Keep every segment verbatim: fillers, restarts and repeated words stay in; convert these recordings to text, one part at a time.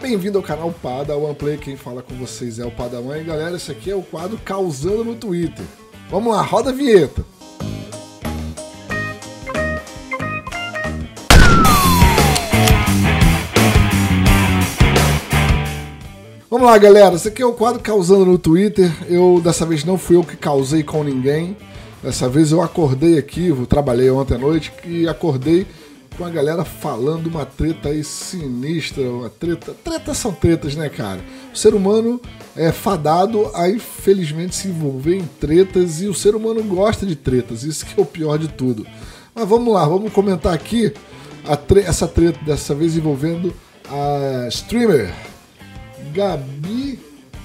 Bem-vindo ao canal Padawan Play, quem fala com vocês é o Padawan. E galera, esse aqui é o quadro Causando no Twitter. Vamos lá, roda a vinheta. Vamos lá, galera, esse aqui é o quadro Causando no Twitter. Eu, dessa vez, não fui eu que causei com ninguém. Dessa vez eu acordei aqui, eu trabalhei ontem à noite e acordei com a galera falando uma treta aí sinistra, uma treta... Tretas são tretas, né, cara? O ser humano é fadado a, infelizmente, se envolver em tretas e o ser humano gosta de tretas, isso que é o pior de tudo. Mas vamos lá, vamos comentar aqui a tre... essa treta, dessa vez envolvendo a streamer Gabi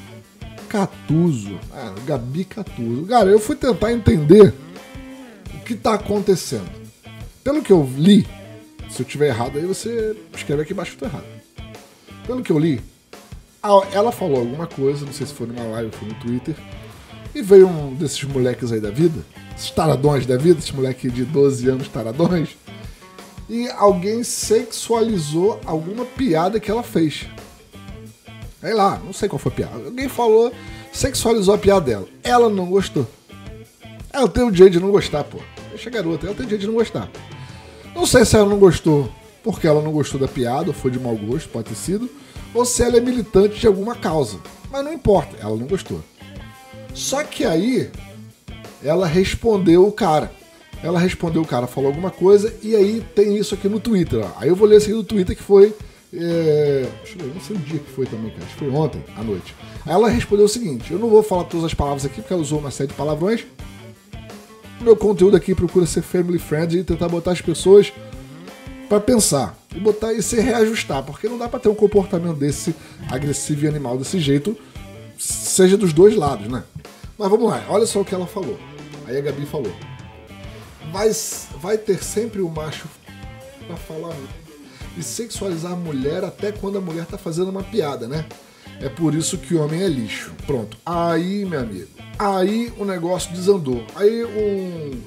Catuzzo. Ah, Gabi Catuzzo. Cara, eu fui tentar entender o que tá acontecendo. Pelo que eu li, se eu tiver errado, aí você escreve aqui embaixo que eu tô errado. Pelo que eu li, ela falou alguma coisa, não sei se foi numa live ou foi no Twitter, e veio um desses moleques aí da vida, esses taradões da vida, esses moleques de doze anos taradões, e alguém sexualizou alguma piada que ela fez. Sei lá, não sei qual foi a piada. Alguém falou, sexualizou a piada dela. Ela não gostou. Ela tem o direito de não gostar, pô. Deixa a garota, ela tem o direito de não gostar. Não sei se ela não gostou porque ela não gostou da piada, ou foi de mau gosto, pode ter sido, ou se ela é militante de alguma causa. Mas não importa, ela não gostou. Só que aí, ela respondeu o cara. Ela respondeu o cara, falou alguma coisa, e aí tem isso aqui no Twitter. Ó. Aí eu vou ler isso aqui no Twitter que foi... É... Deixa eu ver, não sei o dia que foi também, cara. Acho que foi ontem, à noite. Aí ela respondeu o seguinte, eu não vou falar todas as palavras aqui, porque ela usou uma série de palavrões. Meu conteúdo aqui procura ser family friendly e tentar botar as pessoas pra pensar. E botar e se reajustar, porque não dá pra ter um comportamento desse agressivo e animal desse jeito, seja dos dois lados, né? Mas vamos lá, olha só o que ela falou. Aí a Gabi falou. Vai, vai ter sempre o macho pra falar e sexualizar a mulher até quando a mulher tá fazendo uma piada, né? É por isso que o homem é lixo. Pronto. Aí, meu amigo, aí o negócio desandou. Aí um,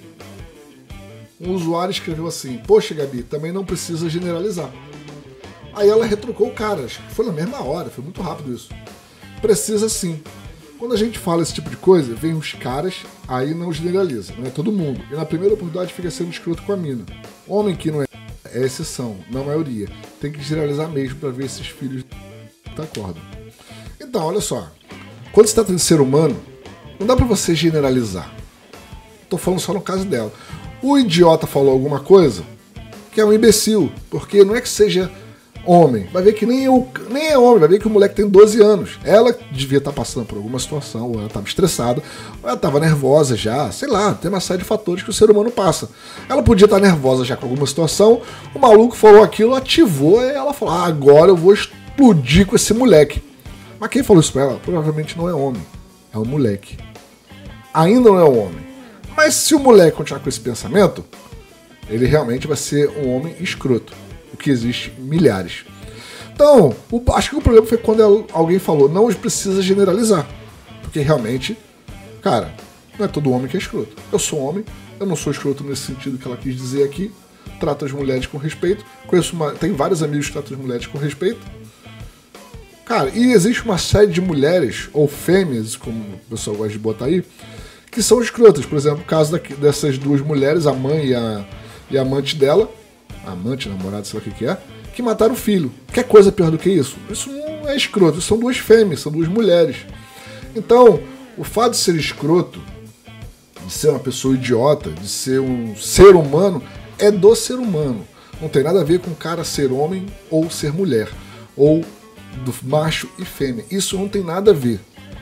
um usuário escreveu assim, poxa, Gabi, também não precisa generalizar. Aí ela retrucou o cara, acho que foi na mesma hora, foi muito rápido isso. Precisa sim. Quando a gente fala esse tipo de coisa, vem os caras, aí não generaliza, não é todo mundo. E na primeira oportunidade fica sendo escroto com a mina. Homem que não é, é exceção, não a maioria. Tem que generalizar mesmo pra ver esses filhos da corda. Então, olha só, quando você trata de ser humano, não dá pra você generalizar. Tô falando só no caso dela. O idiota falou alguma coisa que é um imbecil, porque não é que seja homem, vai ver que nem, eu, nem é homem, vai ver que o moleque tem doze anos. Ela devia estar passando por alguma situação, ou ela estava estressada, ou ela estava nervosa já, sei lá, tem uma série de fatores que o ser humano passa. Ela podia estar nervosa já com alguma situação, o maluco falou aquilo, ativou, e ela falou, ah, agora eu vou explodir com esse moleque. Mas quem falou isso pra ela provavelmente não é homem, é um moleque. Ainda não é um homem. Mas se o moleque continuar com esse pensamento, ele realmente vai ser um homem escroto. O que existe milhares. Então, o, acho que o problema foi quando ela, alguém falou, não precisa generalizar. Porque realmente, cara, não é todo homem que é escroto. Eu sou homem, eu não sou escroto nesse sentido que ela quis dizer aqui. Trato as mulheres com respeito. Conheço uma, tem vários amigos que tratam as mulheres com respeito. Cara, e existe uma série de mulheres, ou fêmeas, como o pessoal gosta de botar aí, que são escrotas. Por exemplo, o caso daqui, dessas duas mulheres, a mãe e a, e a amante dela, a amante, namorada, sei lá o que que é, que mataram o filho. Quer coisa pior do que isso? Isso não é escroto, isso são duas fêmeas, são duas mulheres. Então, o fato de ser escroto, de ser uma pessoa idiota, de ser um ser humano, é do ser humano. Não tem nada a ver com o cara ser homem ou ser mulher, ou do macho e fêmea. Isso não tem nada a ver.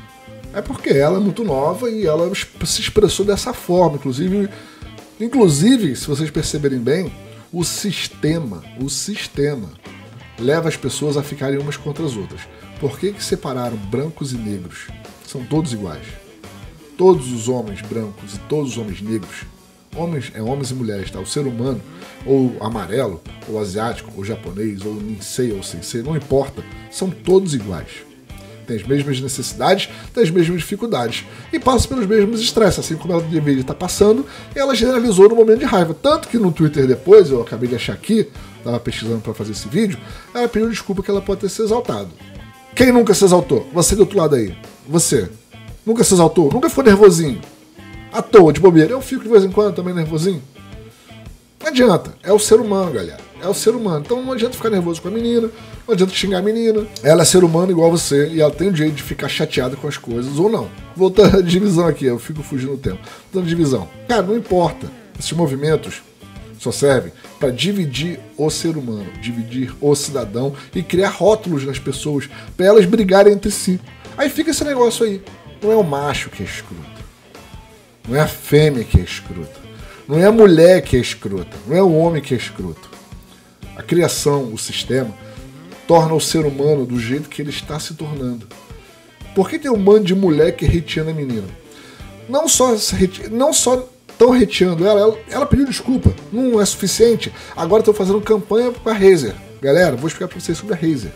É porque ela é muito nova e ela se expressou dessa forma. Inclusive, inclusive, se vocês perceberem bem, o sistema, o sistema leva as pessoas a ficarem umas contra as outras. Por que que separaram brancos e negros? São todos iguais. Todos os homens brancos e todos os homens negros, homens é homens e mulheres, tá? O ser humano, ou amarelo, ou asiático, ou japonês, ou ninsei, ou sensei, não importa, são todos iguais. tem as mesmas necessidades, tem as mesmas dificuldades e passa pelos mesmos estresses, assim como ela deveria estar passando, e ela generalizou no momento de raiva. Tanto que no Twitter depois, eu acabei de achar aqui, estava pesquisando para fazer esse vídeo, ela pediu desculpa que ela pode ter se exaltado. Quem nunca se exaltou? Você do outro lado aí. Você. Nunca se exaltou? Nunca ficou nervosinho? À toa, de bobeira. Eu fico de vez em quando também nervosinho. Não adianta. É o ser humano, galera. É o ser humano. Então não adianta ficar nervoso com a menina, não adianta xingar a menina. Ela é ser humano igual você e ela tem o direito de ficar chateada com as coisas ou não. Voltando à divisão aqui, eu fico fugindo do tempo. Voltando à divisão. Cara, não importa. Esses movimentos só servem para dividir o ser humano, dividir o cidadão e criar rótulos nas pessoas para elas brigarem entre si. Aí fica esse negócio aí. Não é o macho que é escroto. Não é a fêmea que é escrota. Não é a mulher que é escrota. Não é o homem que é escroto. A criação, o sistema, torna o ser humano do jeito que ele está se tornando. Por que tem um bando de mulher que hateando a menina? Não só, não só estão hateando ela, ela, ela pediu desculpa. Não é suficiente. Agora estão fazendo campanha para a Razer. Galera, vou explicar para vocês sobre a Razer.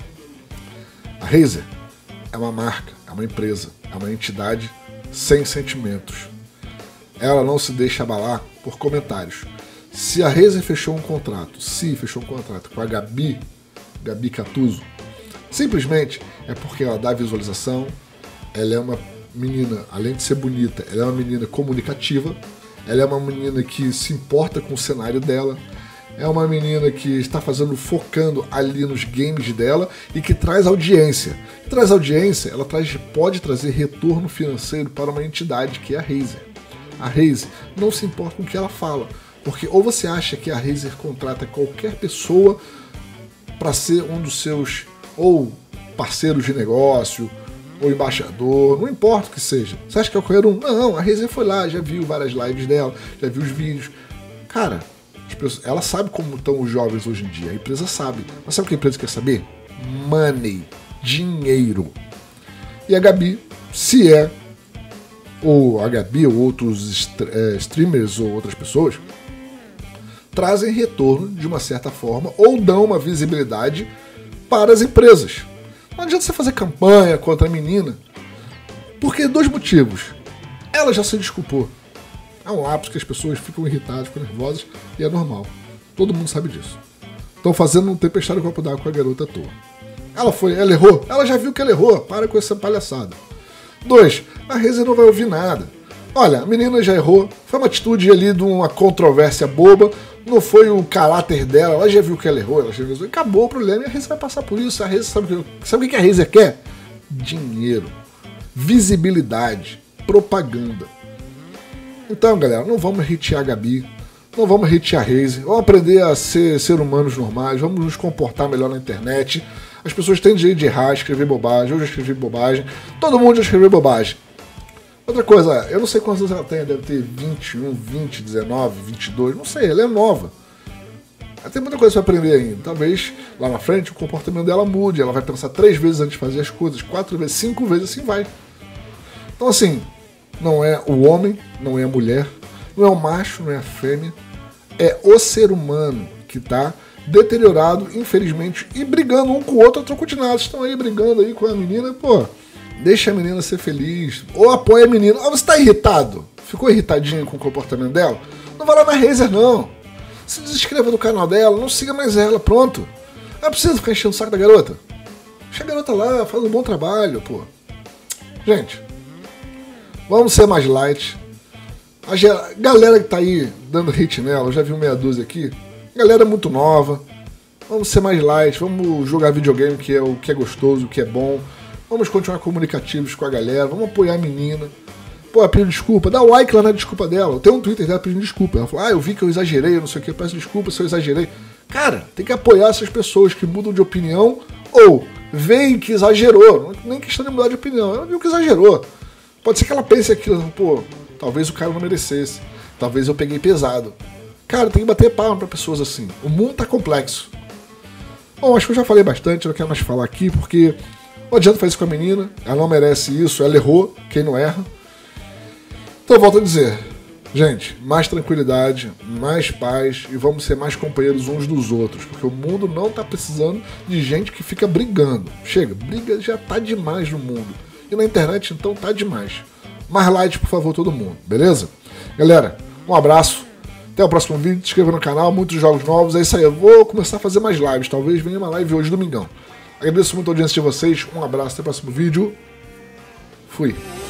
A Razer é uma marca, é uma empresa, é uma entidade sem sentimentos. Ela não se deixa abalar por comentários. Se a Razer fechou um contrato, se fechou um contrato com a Gabi, Gabi Catuzzo, simplesmente é porque ela dá visualização, ela é uma menina, além de ser bonita, ela é uma menina comunicativa, ela é uma menina que se importa com o cenário dela, é uma menina que está fazendo, focando ali nos games dela e que traz audiência. Traz audiência, ela traz, pode trazer retorno financeiro para uma entidade que é a Razer. A Razer não se importa com o que ela fala, porque ou você acha que a Razer contrata qualquer pessoa para ser um dos seus ou parceiros de negócio, ou embaixador, não importa o que seja. Você acha que é qualquer um? Não, a Razer foi lá, já viu várias lives dela, já viu os vídeos. Cara, as pessoas, ela sabe como estão os jovens hoje em dia, a empresa sabe. Mas sabe o que a empresa quer saber? Money, dinheiro. E a Gabi, se é, ou a Gabi ou outros é, streamers ou outras pessoas, trazem retorno de uma certa forma ou dão uma visibilidade para as empresas. Não adianta você fazer campanha contra a menina, porque dois motivos. Ela já se desculpou. É um lapso que as pessoas ficam irritadas, ficam nervosas, e é normal. Todo mundo sabe disso. Estão fazendo um tempestade no copo d'água com a garota à toa. Ela foi, ela errou, ela já viu que ela errou, para com essa palhaçada. Dois, a Razer não vai ouvir nada. Olha, a menina já errou, foi uma atitude ali de uma controvérsia boba, não foi o caráter dela, ela já viu que ela errou, ela já viu, acabou o problema e a Razer vai passar por isso. A Razer sabe, sabe o que a Razer quer? Dinheiro, visibilidade, propaganda. Então, galera, não vamos hatear a Gabi, não vamos hatear a Razer, vamos aprender a ser, ser humanos normais, vamos nos comportar melhor na internet. As pessoas têm direito de errar, escrever bobagem, eu já escrevi bobagem, todo mundo já escreveu bobagem. Outra coisa, eu não sei quantos anos ela tem, deve ter vinte e um, vinte, dezenove, vinte e dois, não sei, ela é nova. Ela tem muita coisa para aprender ainda. Talvez lá na frente o comportamento dela mude, ela vai pensar três vezes antes de fazer as coisas, quatro vezes, cinco vezes, assim vai. Então assim, não é o homem, não é a mulher, não é o macho, não é a fêmea, é o ser humano que está deteriorado, infelizmente, e brigando um com o outro a troco de nada. Estão aí brigando aí com a menina, pô. Deixa a menina ser feliz. Ou apoia a menina. Ah, você tá irritado? Ficou irritadinho com o comportamento dela? Não vai lá na Razer, não. Se desinscreva do canal dela, não siga mais ela, pronto. Não precisa ficar enchendo o saco da garota. Deixa a garota lá, faz um bom trabalho, pô. Gente, vamos ser mais light. A galera que tá aí dando hate nela, eu já vi meia dúzia aqui. Galera muito nova. Vamos ser mais light, vamos jogar videogame, que é o que é gostoso, o que é bom. Vamos continuar comunicativos com a galera, vamos apoiar a menina. Pô, pediu desculpa, dá o like lá na desculpa dela. Tem um Twitter dela pedindo desculpa. Ela falou, ah, eu vi que eu exagerei, não sei o que, peço desculpa se eu exagerei. Cara, tem que apoiar essas pessoas que mudam de opinião ou veem que exagerou. Nem questão de mudar de opinião, ela viu que exagerou. Pode ser que ela pense aquilo, pô, talvez o cara não merecesse, talvez eu peguei pesado. Cara, tem que bater palma pra pessoas assim. O mundo tá complexo. Bom, acho que eu já falei bastante, eu não quero mais falar aqui, porque não adianta fazer isso com a menina, ela não merece isso, ela errou, quem não erra. Então, volto a dizer, Gente, mais tranquilidade, mais paz e vamos ser mais companheiros uns dos outros, porque o mundo não tá precisando de gente que fica brigando. Chega, briga já tá demais no mundo. E na internet então tá demais. Mais like, por favor, todo mundo, beleza? Galera, um abraço, até o próximo vídeo, se inscreva no canal, muitos jogos novos, é isso aí, eu vou começar a fazer mais lives, talvez venha uma live hoje, domingão. Agradeço muito a audiência de vocês, um abraço, até o próximo vídeo, fui.